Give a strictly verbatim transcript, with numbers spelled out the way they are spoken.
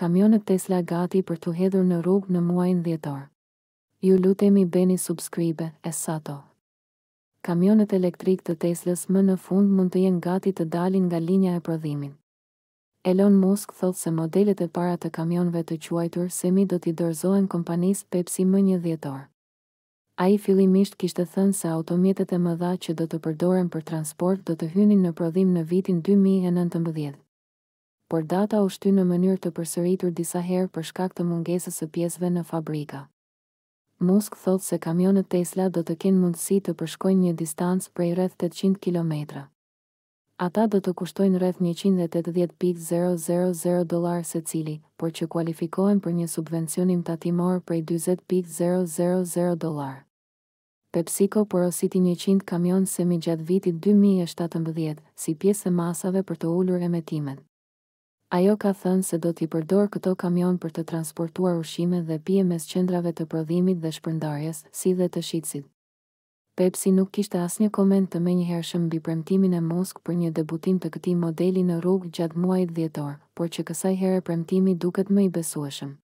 Kamionët Tesla gati për të hedhur në rrugë në muajin dhjetor. Ju lutemi bëni subscribe, Essato. Kamionët elektrik të Teslës më në fund mund të jenë gati të dalin nga linja e prodhimit. Elon Musk thotë se modelet e para të kamionëve të quajtur semi do t'i dorëzohen kompanisë Pepsi më një dhjetor. Ai fillimisht kishte thënë se automjetet e mëdha që do të përdoren për transport do të hynin në prodhim në vitin dy mijë e nëntëmbëdhjetë. Por data u shty në mënyrë të përsëritur disa herë për shkak të mungesës së pjesëve në fabrika. Musk thotë se kamionët Tesla do të kenë mundësi të përshkojnë një distancë prej rreth tetëqind kilometra. Ata do të kushtojnë rreth njëqind e tetëdhjetë pikë zero zero zero dollar secili, por që kualifikohen për një subvencionim tatimor prej dyzet pikë zero zero zero dollar. PepsiCo porositi njëqind kamion semi gjatë vitit dy mijë e shtatëmbëdhjetë, si pjesë e masave për të ulur emetimet. Ajo ka thënë se do t'i përdor këto kamion për të transportuar ushqime dhe pije mes qendrave të prodhimit dhe shpërndarjes, si dhe të shitësit. Pepsi nuk kishte asnjë koment të menjëhershëm mbi premtimin e Musk për një debutim të këtij modeli në rrugë gjatë muajit dhjetor, por që kësaj here premtimi duket më i besueshëm.